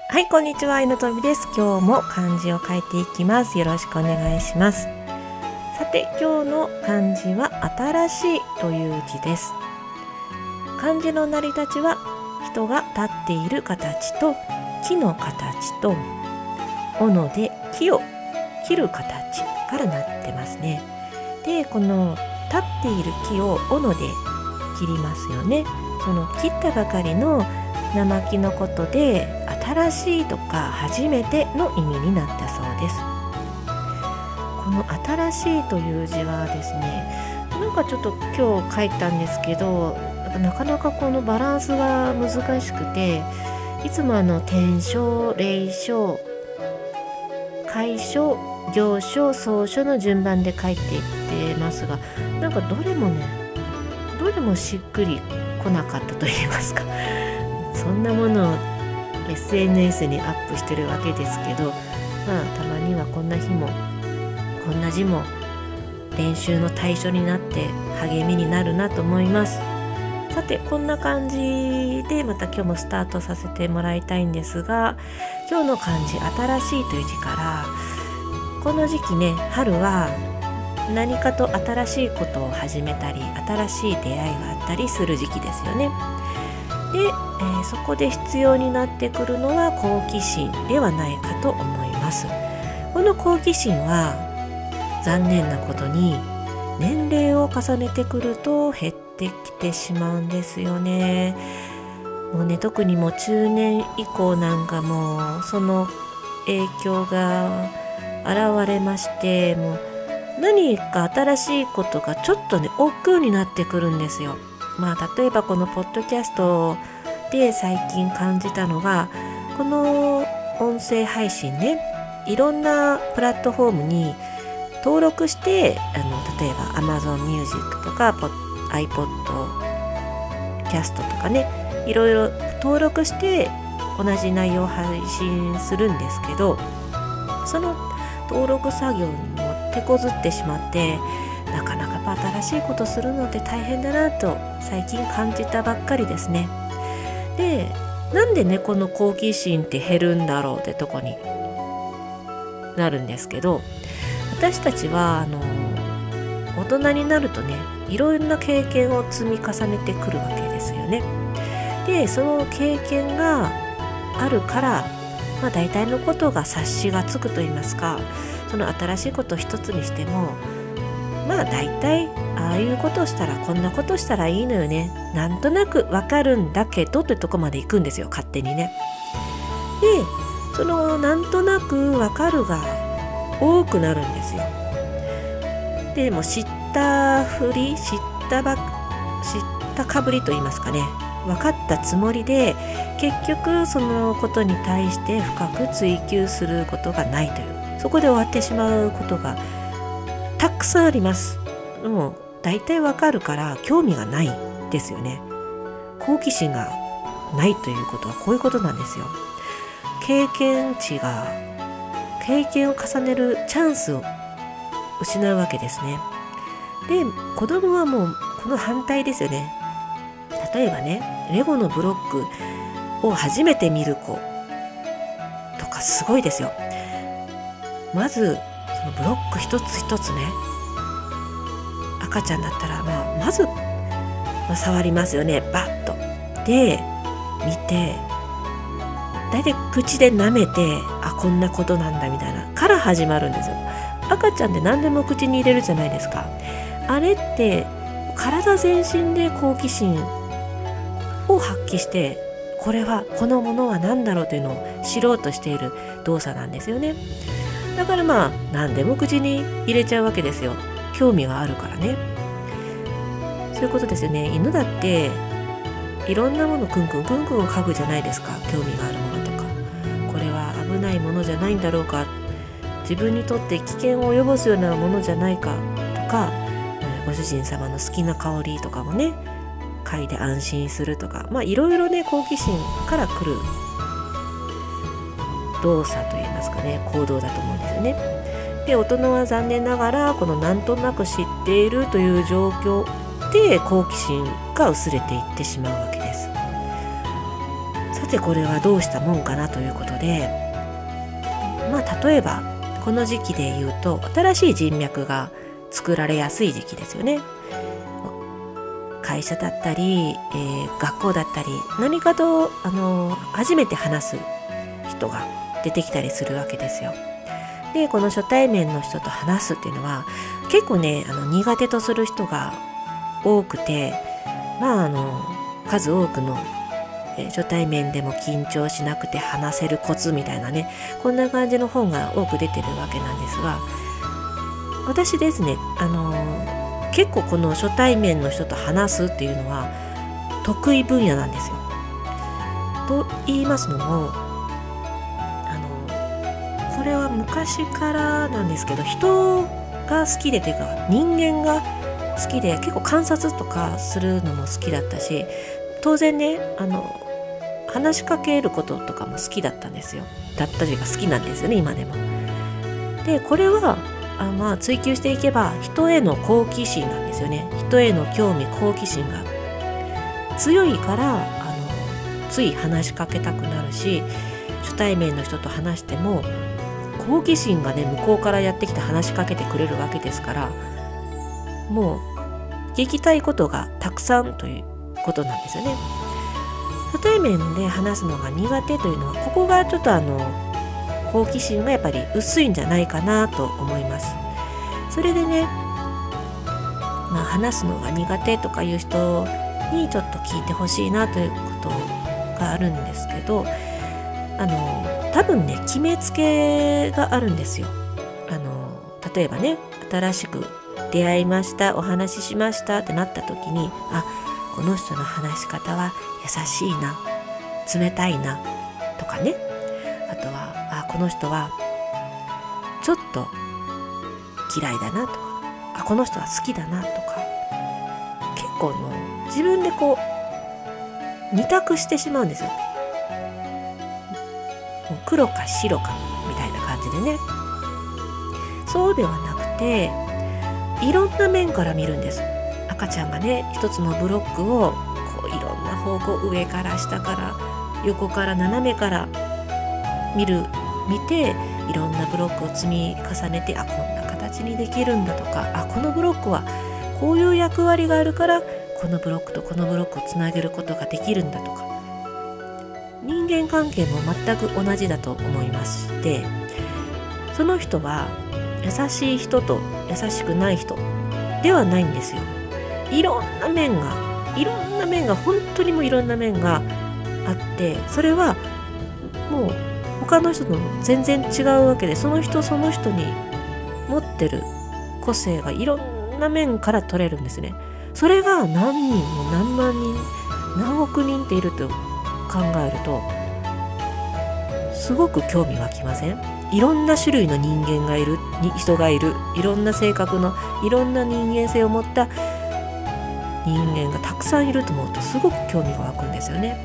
はい、こんにちは、犬とびです。今日も漢字を書いていきます。よろしくお願いします。さて、今日の漢字は新しいという字です。漢字の成り立ちは人が立っている形と木の形と斧で木を切る形からなってますね。で、この立っている木を斧で切りますよね。その切ったばかりの生木のことで新しいとか初めての意味になったそうです。この新しいという字はですね、なんかちょっと今日書いたんですけど、なかなかこのバランスが難しくて、いつも転称、隷書、楷書、行書、草書の順番で書いていってますが、なんかどれもしっくりこなかったと言いますか、そんなものを SNS にアップしてるわけですけど、たまにはこんな日もこんな字も練習の対象になって励みになるなと思います。さて、こんな感じでまた今日もスタートさせてもらいたいんですが、今日の漢字新しいという字から、この時期ね、春は何かと新しいことを始めたり新しい出会いがあったりする時期ですよね。で、そこで必要になってくるのは好奇心ではないかと思います。この好奇心は残念なことに年齢を重ねてくると減ってきてしまうんですよね。もうね、特にもう中年以降なんかもその影響が現れまして、もう何か新しいことがちょっとね億劫になってくるんですよ。例えばこのポッドキャストで最近感じたのが、この音声配信ね、いろんなプラットフォームに登録して、例えば Amazon Music とか iPod キャストとかね、いろいろ登録して同じ内容を配信するんですけど、その登録作業にも手こずってしまって、なかなか新しいことするのって大変だなと最近感じたばっかりですね。で、なんでねこの好奇心って減るんだろうってとこになるんですけど、私たちは大人になるとね、いろんな経験を積み重ねてくるわけですよね。で、その経験があるから、大体のことが察しがつくと言いますか、その新しいこと一つにしても、大体ああいうことをしたらこんなことしたらいいのよね、なんとなくわかるんだけどというとこまで行くんですよ、勝手にね。で、そのなんとなくわかるが多くなるんですよ。でも知ったふり、知ったかぶりと言いますかね、分かったつもりで結局そのことに対して深く追求することがないという、そこで終わってしまうことがたくさんあります。でも大体わかるから興味がないですよね。好奇心がないということはこういうことなんですよ。経験を重ねるチャンスを失うわけですね。で、子供はもうこの反対ですよね。例えばね、レゴのブロックを初めて見る子とかすごいですよ。まずそのブロック一つ一つね、赤ちゃんだったらまず、触りますよね、バッと。で、見て、だいたい口で舐めて、こんなことなんだみたいなから始まるんですよ。赤ちゃんって何でも口に入れるじゃないですか。あれって体全身で好奇心を発揮して、このものは何だろうというのを知ろうとしている動作なんですよね。だから何でも口に入れちゃうわけですよ。興味があるからね。そういうことですよね。犬だっていろんなものクンクン嗅ぐじゃないですか。興味があるものとか、これは危ないものじゃないんだろうか、自分にとって危険を及ぼすようなものじゃないかとか、ご主人様の好きな香りとかもね、嗅いで安心するとか、いろいろね、好奇心から来る動作といいますかね、行動だと思うんですよね。で、大人は残念ながらこのなんとなく知っているという状況で好奇心が薄れていってしまうわけです。さてこれはどうしたもんかなということで、例えばこの時期で言うと新しい人脈が作られやすい時期ですよね。会社だったり、学校だったり何かと初めて話す人が出てきたりするわけですよ。でこの初対面の人と話すっていうのは結構ね苦手とする人が多くて、数多くの初対面でも緊張しなくて話せるコツみたいなね、こんな感じの本が多く出てるわけなんですが、私ですね結構この初対面の人と話すっていうのは得意分野なんですよ。と言いますのもこれは昔からなんですけど、人が好きでというか人間が好きで結構観察とかするのも好きだったし、当然ね話しかけることとかも好きだったんですよ。だったりが好きなんですよね今でも。でこれは追求していけば人への好奇心なんですよね。人への興味好奇心が強いからつい話しかけたくなるし、初対面の人と話しても好奇心がね向こうからやってきて話しかけてくれるわけですから、もう聞きたいことがたくさんということなんですよね。初対面で話すのが苦手というのはここがちょっと好奇心がやっぱり薄いんじゃないかなと思います。それでね、話すのが苦手とかいう人にちょっと聞いてほしいなということがあるんですけど、多分ね決めつけがあるんですよ。例えばね新しく出会いました、お話ししましたってなった時に、この人の話し方は優しいな、冷たいなとかね、あとはこの人はちょっと嫌いだなとか、この人は好きだなとか、結構自分で二択してしまうんですよ。もう黒か白かみたいな感じでね。そうではなくていろんな面から見るんです。赤ちゃんがね一つのブロックをいろんな方向、上から下から横から斜めから見ていろんなブロックを積み重ねて、こんな形にできるんだとか、このブロックはこういう役割があるからこのブロックとこのブロックをつなげることができるんだとか、人間関係も全く同じだと思いまして、その人は優しい人と優しくない人ではないんですよ。いろんな面が本当にもういろんな面があって、それはもう他の人と全然違うわけで、その人その人に持ってる個性がいろんな面から取れるんですね。それが何人も何万人何億人っていると考えるとすごく興味湧きません？いろんな種類の人間がいる、人がいる、いろんな性格のいろんな人間性を持った人間がたくさんいると思うとすごく興味が湧くんですよね。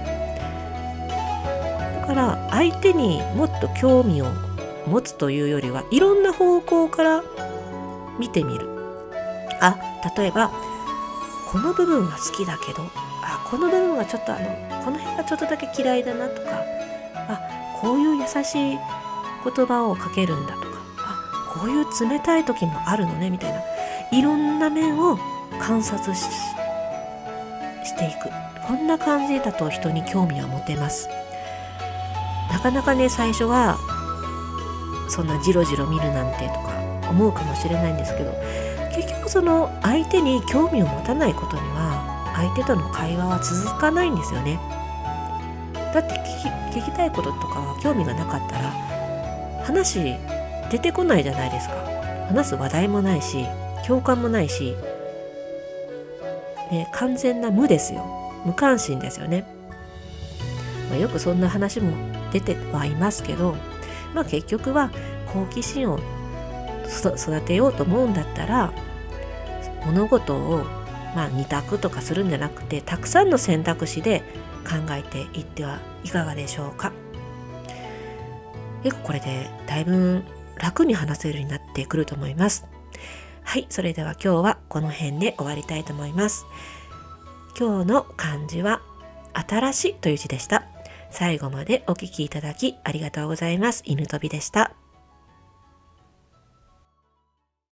だから相手にもっと興味を持つというよりは、いろんな方向から見てみる。例えばこの部分は好きだけど、この部分はちょっとこの辺がちょっとだけ嫌いだなとか、こういう優しい言葉をかけるんだとか、こういう冷たい時もあるのねみたいな、いろんな面を観察していく。こんな感じだと人に興味は持てます。なかなかね最初はそんなジロジロ見るなんてとか思うかもしれないんですけど、結局その相手に興味を持たないことには相手との会話は続かないんですよね。だって聞きたいこととかは興味がなかったら話出てこないじゃないですか。話す話題もないし共感もないし、完全な無ですよ。無関心ですよね。よくそんな話も出てはいますけど、結局は好奇心を育てようと思うんだったら、物事を二択とかするんじゃなくて、たくさんの選択肢で考えていってはいかがでしょうか。結構これでだいぶ楽に話せるようになってくると思います。はい、それでは今日はこの辺で終わりたいと思います。今日の漢字は新しいという字でした。 最後までお聞きいただきありがとうございます。犬飛びでした。